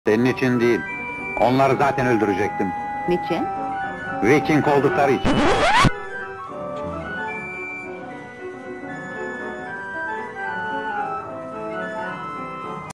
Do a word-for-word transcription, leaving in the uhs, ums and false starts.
Senin için değil. Onları zaten öldürecektim. Niçin? Viking oldukları için.